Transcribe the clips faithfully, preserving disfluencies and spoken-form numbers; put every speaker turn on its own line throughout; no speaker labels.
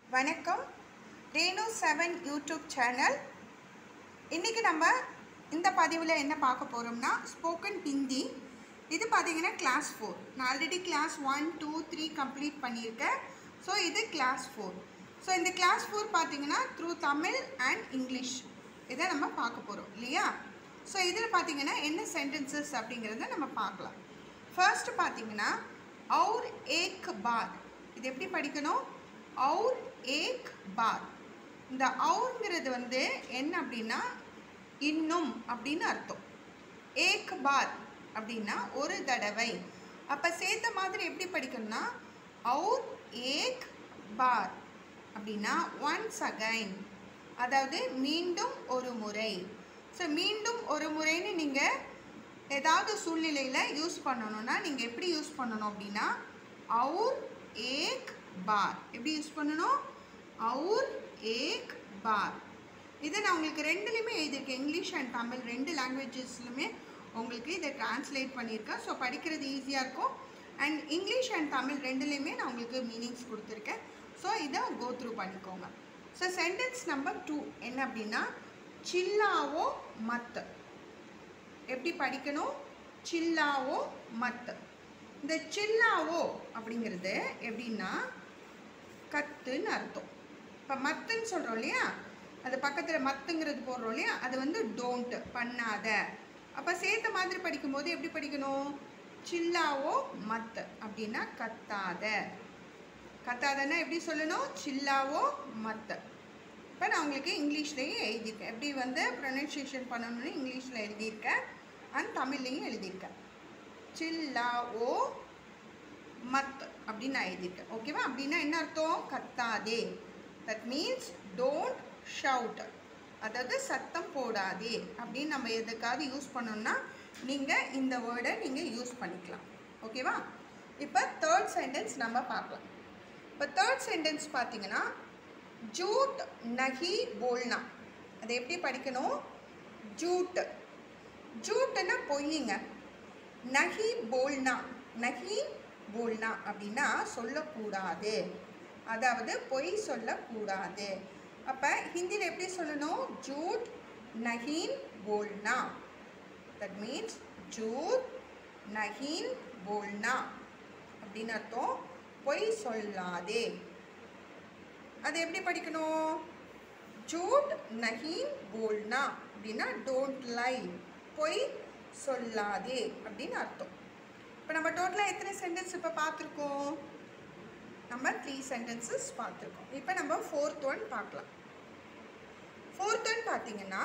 வணக்கம் Renu seven YouTube channel. இன்றைக்கி நம்ம இந்த பதிவில் என்ன பார்க்க போகிறோம்னா ஸ்போக்கன் ஹிந்தி. இது பார்த்திங்கன்னா கிளாஸ் ஃபோர். நான் already class one two three complete பண்ணியிருக்கேன். ஸோ இது கிளாஸ் ஃபோர். ஸோ இந்த கிளாஸ் ஃபோர் பார்த்திங்கன்னா த்ரூ தமிழ் அண்ட் இங்கிலீஷ் இதை நம்ம பார்க்க போகிறோம் இல்லையா. ஸோ இதில் பார்த்திங்கன்னா என்ன சென்டென்சஸ் அப்படிங்கிறத நம்ம பார்க்கலாம். ஃபர்ஸ்ட் பார்த்திங்கன்னா और एक बार, இது எப்படி படிக்கணும்? और एक बार. இந்த औरங்கிறது வந்து என்ன அப்படின்னா இன்னும் அப்படின்னு அர்த்தம். एक बार அப்படின்னா ஒரு தடவை. அப்போ சேர்த்த மாதிரி எப்படி படிக்கணும்னா और एक बार அப்படின்னா ஒன்ஸ் அகைன், அதாவது மீண்டும் ஒரு முறை. ஸோ மீண்டும் ஒரு முறைன்னு நீங்கள் ஏதாவது சூழ்நிலையில் யூஸ் பண்ணணும்னா நீங்கள் எப்படி யூஸ் பண்ணணும் அப்படின்னா और एक बार. எப்படி யூஸ் பண்ணணும்? और एक बार. இதை நான் உங்களுக்கு ரெண்டுலேயுமே எழுதியிருக்கேன், இங்கிலீஷ் அண்ட் தமிழ் ரெண்டு லாங்குவேஜஸ்லுமே உங்களுக்கு இதை டிரான்ஸ்லேட் பண்ணியிருக்கேன். ஸோ படிக்கிறது ஈஸியாக இருக்கும். அண்ட் இங்கிலீஷ் அண்ட் தமிழ் ரெண்டுலேயுமே நான் உங்களுக்கு மீனிங்ஸ் கொடுத்துருக்கேன். ஸோ இதை கோ த்ரூ பண்ணிக்கோங்க. ஸோ சென்டென்ஸ் நம்பர் டூ என்ன அப்படின்னா சில்லாவோ மத். எப்படி படிக்கணும்? சில்லாவோ மத். இந்த சில்லாவோ அப்படிங்கிறது எப்படின்னா கத்துன்னு அர்த்தம். இப்போ மத்துன்னு சொல்கிறோம் இல்லையா, அது பக்கத்தில் மத்துங்கிறது போடுறோம் இல்லையா, அது வந்து டோன்ட், பண்ணாத. அப்போ சேர்த்த மாதிரி படிக்கும்போது எப்படி படிக்கணும்? சில்லாவோ மத் அப்படின்னா கத்தாத. கத்தாதன்னா எப்படி சொல்லணும்? சில்லாவோ மத். இப்போ நான் உங்களுக்கு இங்கிலீஷ்லேயும் எழுதியிருக்கேன், எப்படி வந்து ப்ரொனன்சியேஷன் பண்ணணும்னு இங்கிலீஷில் எழுதியிருக்கேன் அண்ட் தமிழ்லையும் எழுதியிருக்கேன். சில்லாவோ மத் அப்படின்னு நான் எழுதியிருக்கேன். ஓகேவா? அப்படின்னா என்ன அர்த்தம்? கத்தாதே. தட் மீன்ஸ் டோன்ட் ஷவுட், அதாவது சத்தம் போடாதே அப்படின்னு நம்ம எதுக்காவது யூஸ் பண்ணோம்னா நீங்கள் இந்த வேர்டை நீங்கள் யூஸ் பண்ணிக்கலாம். ஓகேவா? இப்போ தேர்ட் சென்டென்ஸ் நம்ம பார்க்கலாம். இப்போ தேர்ட் சென்டென்ஸ் பார்த்தீங்கன்னா ஜூட் நஹி போல்னா. அதை எப்படி படிக்கணும்? ஜூட். ஜூட்டுன்னா பொய்யுங்க. நஹி போல்னா, நஹி போல்னா அப்படின்னா சொல்லக்கூடாது, அதாவது பொய் சொல்லக்கூடாது. அப்போ ஹிந்தியில் எப்படி சொல்லணும்? ஜூட் நஹீன் போல்னா. தட் மீன்ஸ் ஜூட் நஹீன் போல்னா அப்படின்னு அர்த்தம், பொய் சொல்லாதே. அது எப்படி படிக்கணும்? ஜூட் நஹீன் போல்னா அப்படின்னா டோன்ட் லை, பொய் சொல்லாதே அப்படின்னு அர்த்தம். இப்போ நம்ம டோட்டலாக எத்தனை சென்டென்ஸ் இப்போ பார்த்துருக்கோம்? நம்ம த்ரீ சென்டென்சஸ் பார்த்துருக்கோம். இப்போ நம்ம ஃபோர்த் ஒன் பார்க்கலாம். ஃபோர்த் ஒன் பார்த்தீங்கன்னா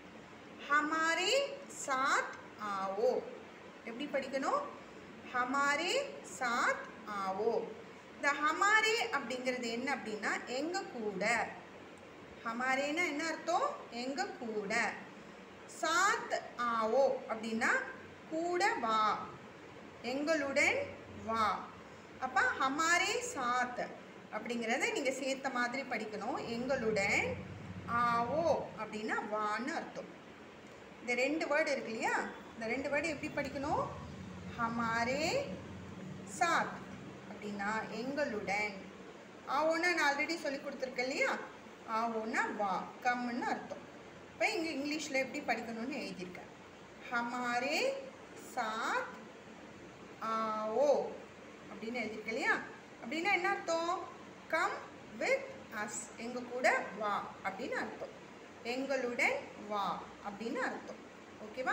ஹமாரே சாத் ஆவோ. எப்படி படிக்கணும்? ஹமாரே சாத் ஆவோ. இந்த ஹமாரே அப்படிங்கிறது என்ன அப்படின்னா எங்கள் கூட. ஹமாரேன்னா என்ன அர்த்தம்? எங்கள் கூட. சாத் ஆவோ அப்படின்னா கூட வா, எங்களுடன் வா. அப்போ ஹமாரே சாத் அப்படிங்கிறத நீங்கள் சேர்த்த மாதிரி படிக்கணும். எங்களுடன் ஆவோ அப்படின்னா வான்னு அர்த்தம். இந்த ரெண்டு வேர்டு இருக்கு இல்லையா, இந்த ரெண்டு வேர்டு எப்படி படிக்கணும்? ஹமாரே சாத் அப்படின்னா எங்களுடன். ஆவோன்னா நான் ஆல்ரெடி சொல்லி கொடுத்துருக்கேன் இல்லையா, ஆவோன்னா வா, கம்முன்னு அர்த்தம். இப்போ இங்கே இங்கிலீஷில் எப்படி படிக்கணும்னு எழுதியிருக்கேன். ஹமாரே சாத் ஆவோ அப்படின்னு எழுதியிருக்கேன் இல்லையா. அப்படின்னா என்ன அர்த்தம்? கம் வித் அஸ், எங்கள் கூட வா அப்படின்னு அர்த்தம். எங்களுடன் வா அப்படின்னு அர்த்தம். ஓகேவா?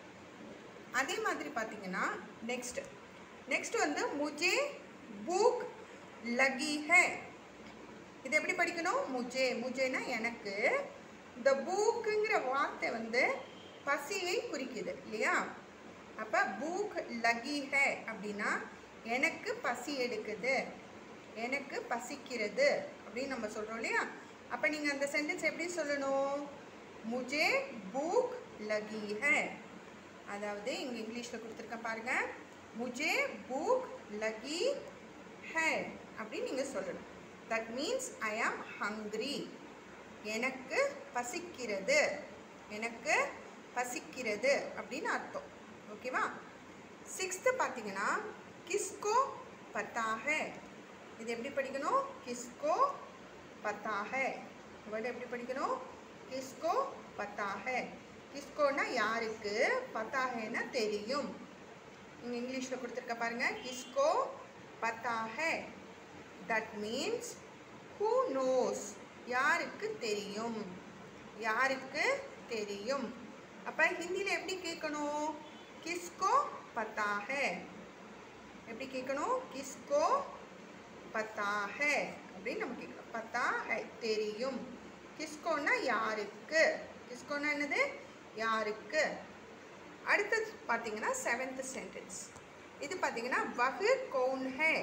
அதே மாதிரி பார்த்தீங்கன்னா நெக்ஸ்ட் நெக்ஸ்ட் வந்து முஜே பூக் லகி ஹை. இது எப்படி படிக்கணும்? முஜே, முஜேனா எனக்கு. இந்த பூக்குங்கிற வார்த்தை வந்து பசியை குறிக்குது இல்லையா. அப்போ பூக் லகி ஹை அப்படின்னா எனக்கு பசி எடுக்குது, எனக்கு பசிக்கிறது அப்படின்னு நம்ம சொல்கிறோம் இல்லையா. அப்போ நீங்கள் அந்த சென்டென்ஸ் எப்படி சொல்லணும்? முஜே பூக் லகி ஹை. அதாவது இங்கே இங்கிலீஷில் கொடுத்துருக்கேன் பாருங்கள், முஜே பூக் லகி ஹை அப்படின்னு நீங்கள் சொல்லணும். தட் மீன்ஸ் ஐ ஆம் ஹங்க்ரி, எனக்கு பசிக்கிறது, எனக்கு பசிக்கிறது அப்படின்னு அர்த்தம். ஓகேவா? சிக்ஸ்த்து பார்த்தீங்கன்னா கிஸ்கோ பத்தா ஹை. இது எப்படி படிக்கணும்? கிஸ்கோ पता है वर्ड எப்படி படிக்கணும் किसको पता है किसकोனா யாருக்கு पता हैனா தெரியும் இங்க இங்கிலீஷ்ல கொடுத்திருக்க பாருங்க किसको पता है that means who knows யாருக்கு தெரியும் யாருக்கு தெரியும் அப்ப ஹிந்தில எப்படி கேட்கணும் किसको पता है எப்படி கேட்கணும் किसको पता है அப்படி நம்ம கேட்கணும் पता है தெரியும் किसकोனா யாருக்கு किसकोனா என்னது யாருக்கு அடுத்து பாத்தீங்கன்னா seventh sentence இது பாத்தீங்கன்னா वह कौन है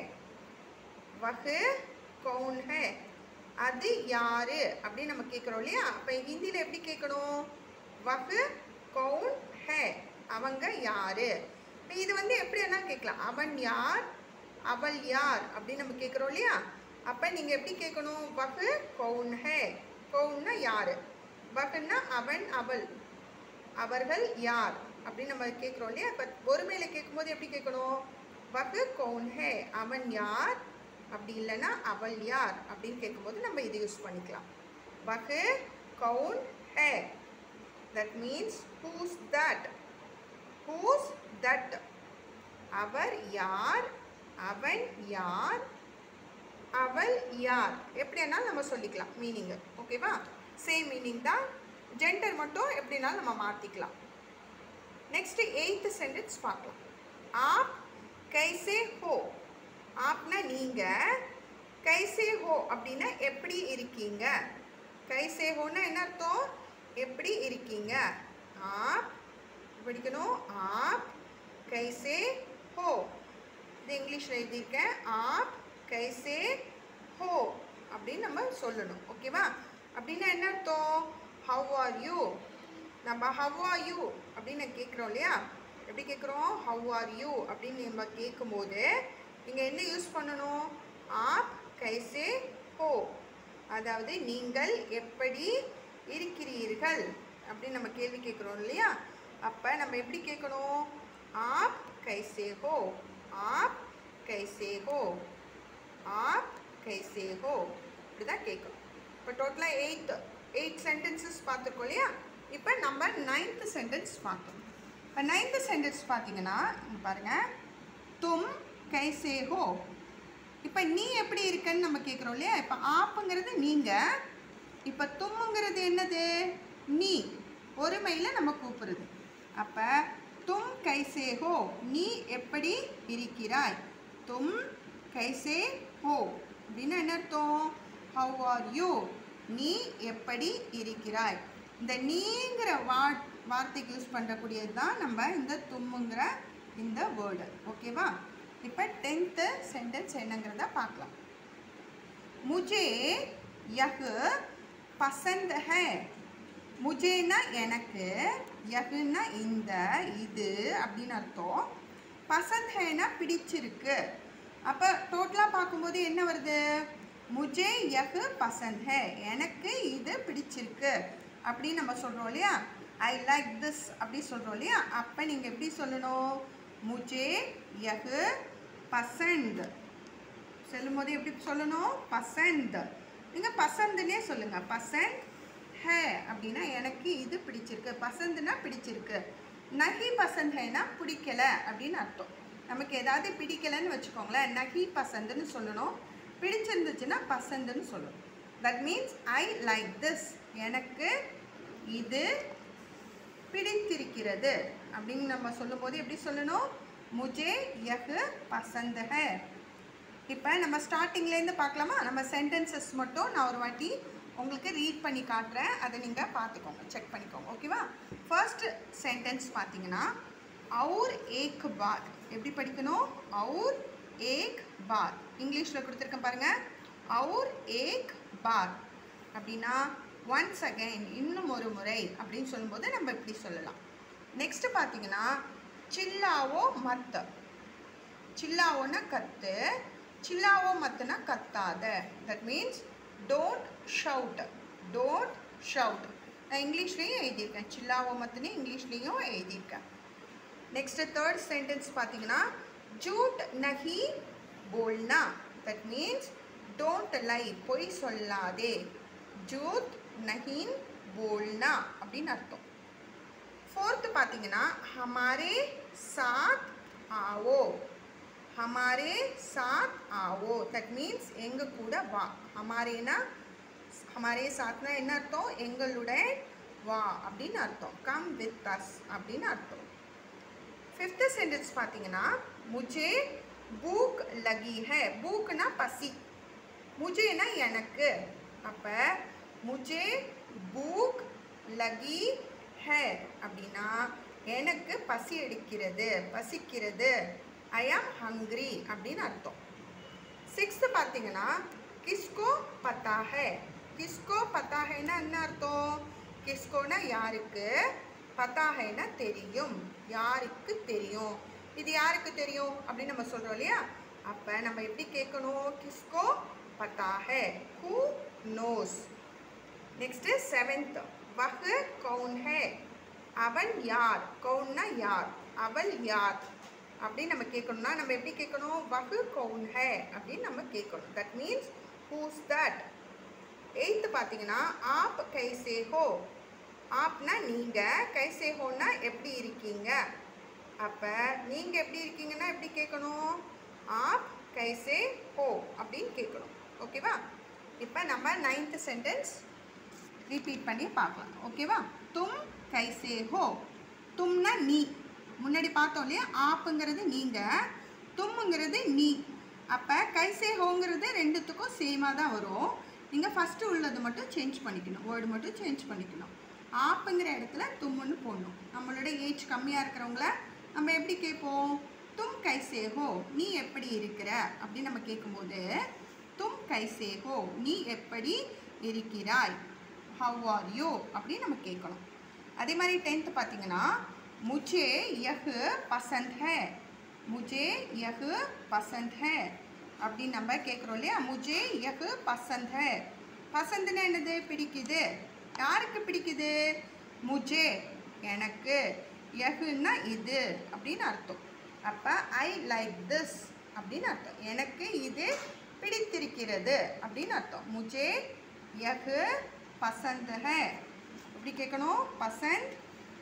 वह कौन है அது யாரு அப்படி நம்ம கேக்குறோம் இல்லையா அப்ப ஹிந்தில எப்படி கேட்கணும் वह कौन है அவங்க யாரு இது வந்து எப்படி என்ன கேட்கலாம் அவன் யார் அவள் யார் அப்படி நம்ம கேக்குறோம் இல்லையா அப்ப நீங்க எப்படி கேட்கணும் वह कौन है कौनனா யாரு वहனா அவன் அவள் அவர்கள் யார் அப்படி நம்ம கேக்குறோம் இல்லையா அப்ப ஒருமையில கேக்கும்போது எப்படி கேட்கணும் वह कौन है அவன் யார் அப்படி இல்லனா அவள் யார் அப்படி கேக்கும்போது நம்ம இத யூஸ் பண்ணிக்கலாம் वह कौन है that means who's that who's that அவர் யார் அவன் யார் அவள் யார் எப்படினா நம்ம சொல்லிக்கலாம் மீனிங் ஓகேவா சேம் மீனிங் தான் ஜெண்டர் மட்டும் எப்படினா நம்ம மாத்திக்கலாம் நெக்ஸ்ட் eighth சென்டென்ஸ் பார்க்கலாம் आप कैसे हो आपனா நீங்க कैसे हो அப்படினா எப்படி இருக்கீங்க कैसे होனா என்ன அர்த்தம் எப்படி இருக்கீங்க आप படிக்கணும் आप कैसे हो இது இங்கிலீஷ்ல எழுதிருக்கேன் आप कैसे हो அப்படி நம்ம சொல்லணும் ஓகேவா அப்படினா என்ன அர்த்தம் how are you நம்ம how are you அப்படினு கேக்குறோம் இல்லையா எப்படி கேக்குறோம் how are you அப்படினு நம்ம கேக்கும்போது இங்க என்ன யூஸ் பண்ணனும் आप कैसे हो அதாவது நீங்கள் எப்படி இருக்கிறீர்கள் அப்படி நம்ம கேள்வி கேக்குறோம் இல்லையா அப்ப நம்ம எப்படி கேட்கணும் आप कैसे हो आप कैसे हो आप कैसे हो இப்படிதா கேட்கணும் இப்போ டோட்டலா eight eight sentences பார்த்திருக்கோம் இல்லையா இப்போ நம்ம ninth sentence பார்க்கலாம் இப்போ ninth sentence பாத்தீங்கன்னா இங்க பாருங்க तुम कैसे हो இப்போ நீ எப்படி இருக்கன்னு நம்ம கேக்குறோம் இல்லையா இப்போ ஆப்ங்கிறது நீங்க இப்போ தும்ங்கிறது என்னது நீ ஒருமையில நம்ம கூப்பிடுறது அப்ப तुम कैसे हो நீ எப்படி இருக்கிறாய் तुम कैसे हो அப்படினா என்ன அர்த்தம் how are you நீ எப்படி இருக்கிறாய் இந்த நீங்கற வார்த்தைக்கு யூஸ் பண்றக்கூடியது தான் நம்ம இந்த தும்ங்கற இந்த வேர்ட் ஓகேவா இப்போ tenth சென்டென்ஸ் என்னங்கறத பார்க்கலாம் मुझे यह पसंद है मुझे ना எனக்கு यहना இந்த இது அப்படின அர்த்தம் पसंद है ना பிடிச்சிருக்கு அப்ப டோட்டலா பாக்கும்போது என்ன வருது मुझे यह पसंद है எனக்கு இது பிடிச்சிருக்கு அப்படி நம்ம சொல்றோம் இல்லையா I like this அப்படி சொல்றோம் இல்லையா அப்ப நீங்க எப்படி சொல்லணும் मुझे यह पसंद சொல்லும்போது எப்படி சொல்லணும் पसंद நீங்க पसंदனே சொல்லுங்க पसंद है அப்படினா எனக்கு இது பிடிச்சிருக்கு पसंदனா பிடிச்சிருக்கு नहीं पसंद हैனா பிடிக்கல அப்படின அர்த்தம் நமக்கு ஏதாவது பிடிக்கலன்னு வெச்சுக்கோங்களே नहीं पसंदன்னு சொல்லணும் பிடிச்சிருந்துச்சுனா पसंदன்னு சொல்லணும் that means I like this எனக்கு இது பிடித்திருக்கிறது அப்படிங்க நம்ம சொல்லும்போது எப்படி சொல்லணும் मुझे यह पसंद है இப்போ நம்ம ஸ்டார்டிங்ல இருந்து பார்க்கலாமா நம்ம சென்டென்சஸ் மட்டும் நான் ஒரு வாட்டி உங்களுக்கு ரீட் பண்ணி காட்றேன் அதை நீங்க பாத்துக்கோங்க செக் பண்ணிக்கோங்க ஓகேவா ஃபர்ஸ்ட் சென்டென்ஸ் பாத்தீங்கன்னா और एक बार எப்படி படிக்கணும் और एक बार இங்கிலீஷ்ல கொடுத்திருக்கேன் பாருங்க और एक बार அப்படினா once again இன்னும் ஒரு முறை அப்படினு சொல்லும்போது நம்ம இப்படி சொல்லலாம் நெக்ஸ்ட் பாத்தீங்கன்னா चिल्लाओ मत चिल्लाओना कत्तु चिल्लाओ मतना कत्ताद that means don't shout don't shout நான் இங்கிலீஷ்லயே எழுதி இருக்கேன் चिल्लाओ मतने இங்கிலீஷ்லயும் எழுதி இருக்கேன் நெக்ஸ்ட் थर्ड சென்டென்ஸ் பாத்தீங்கன்னா झूठ नहीं बोलना that means டோன்ட் லை பொய் சொல்லாதே. ஜூத் நஹீன் போல்னா அப்படின்னு அர்த்தம். ஃபோர்த்து பார்த்தீங்கன்னா ஹமாரே சாத் ஆவோ. ஹமாரே சாத் ஆவோ தட் மீன்ஸ் எங்கள் கூட வா. ஹமாரேனா ஹமாரே சாத்னா என்ன அர்த்தம்? எங்களுடன் வா அப்படின்னு அர்த்தம். கம் வித் அஸ் அப்படின்னு அர்த்தம். ஃபிஃப்த்து சென்டென்ஸ் பார்த்தீங்கன்னா முஜே பூக் லகி ஹை. பூக்னா பசி, முஜேனா எனக்கு. அப்போ முஜே பூக் லகி ஹை அப்படின்னா எனக்கு பசி எடுக்கிறது, பசிக்கிறது. ஐ ஆம் ஹங்க்ரி அப்படின்னு அர்த்தம். சிக்ஸ்த்து பார்த்தீங்கன்னா கிஸ்கோ பத்தா ஹை. கிஸ்கோ பத்தா ஹைனா என்ன அர்த்தம்? கிஸ்கோனா யாருக்கு, பத்தா ஹைனா தெரியும், யாருக்கு தெரியும். இது யாருக்கு தெரியும் அப்படின்னு நம்ம சொல்கிறோம் இல்லையா? அப்போ நம்ம எப்படி கேட்கணும்? கிஸ்கோ பத்தா ஹை, ஹூ நோஸ். நெக்ஸ்ட்டு செவன்த் வஹ் கௌன் ஹை. அவன் யார். கௌன்னா யார், அவள் யார் அப்படின்னு நம்ம கேட்கணும்னா நம்ம எப்படி கேட்கணும்? வஹ் கௌன் ஹை அப்படின்னு நம்ம கேட்கணும். That means who's that. Eighth பார்த்தீங்கன்னா ஆப் கைசே ஹோ. ஆப்னா நீங்கள், கைசே ஹோன்னா எப்படி இருக்கீங்க. அப்போ நீங்கள் எப்படி இருக்கீங்கன்னா எப்படி கேட்கணும்? ஆப் கைசே ஹோ அப்படின்னு கேட்கணும். ஓகேவா? இப்போ நம்ம நைன்த்து சென்டென்ஸ் ரிப்பீட் பண்ணி பார்க்கலாம். ஓகேவா? தும் கைசே ஹோ. தும்னா நீ. முன்னாடி பார்த்தோம் இல்லையா? ஆப்புங்கிறது நீங்கள், தும்ங்கிறது நீ. அப்போ கைசே ஹோங்கிறது ரெண்டுத்துக்கும் சேமாக தான் வரும். நீங்கள் ஃபஸ்ட்டு உள்ளது மட்டும் சேஞ்ச் பண்ணிக்கணும், வேர்டு மட்டும் சேஞ்ச் பண்ணிக்கணும். ஆப்புங்கிற இடத்துல தும்முன்னு போடணும். நம்மளோட ஏஜ் கம்மியாக இருக்கிறவங்கள நம்ம எப்படி கேட்போம்? தும் கைசே ஹோ, நீ எப்படி இருக்கிற அப்படின்னு நம்ம கேட்கும்போது தும் கைசே ஹோ, நீ எப்படி இருக்கிறாய். ஹவ் ஆர் யூ அப்படின்னு நம்ம கேட்கணும். அதே மாதிரி டென்த்து பார்த்தீங்கன்னா முஜே யஹ் பசந்த் ஹை. முஜே யஹ் பசந்த் ஹை அப்படின்னு நம்ம கேட்குறோம் இல்லையா? முஜே யஹ் பசந்த் ஹை. பசந்துன்னா என்னது? பிடிக்குது. யாருக்கு பிடிக்குது? முஜே எனக்கு, யஹ்னா இது அப்படின்னு அர்த்தம். அப்போ ஐ லைக் திஸ் அப்படின்னு அர்த்தம். எனக்கு இது பிடித்திருக்கிறது அப்படின்னு அர்த்தம். முஜே யஹ் பசந்த் ஹை எப்படி கேட்கணும்? பசந்த்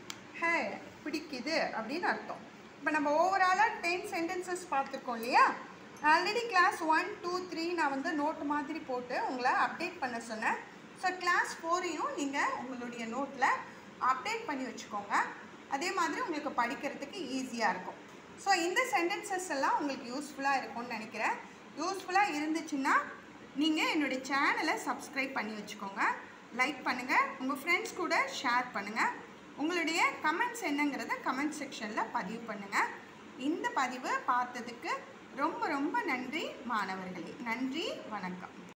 ஹை பிடிக்குது அப்படின்னு அர்த்தம். இப்போ நம்ம ஓவராலாக டென் சென்டென்சஸ் பார்த்துருக்கோம் இல்லையா? Already class one two three நான் வந்து நோட்டு மாதிரி போட்டு உங்களை அப்டேட் பண்ண சொன்னேன். ஸோ கிளாஸ் ஃபோரையும் நீங்கள் உங்களுடைய நோட்டில் அப்டேட் பண்ணி வச்சுக்கோங்க. அதே மாதிரி உங்களுக்கு படிக்கிறதுக்கு ஈஸியாக இருக்கும். ஸோ இந்த சென்டென்சஸ் எல்லாம் உங்களுக்கு யூஸ்ஃபுல்லாக இருக்கும்னு நினைக்கிறேன். யூஸ்ஃபுல்லாக இருந்துச்சுன்னா நீங்கள் என்னுடைய சேனலை சப்ஸ்கிரைப் பண்ணி வச்சுக்கோங்க, லைக் பண்ணுங்கள், உங்கள் ஃப்ரெண்ட்ஸ் கூட ஷேர் பண்ணுங்கள். உங்களுடைய கமெண்ட்ஸ் என்னங்கிறத கமெண்ட் செக்ஷனில் பதிவு பண்ணுங்கள். இந்த பதிவு பார்த்ததுக்கு ரொம்ப ரொம்ப நன்றி மாணவர்களே. நன்றி, வணக்கம்.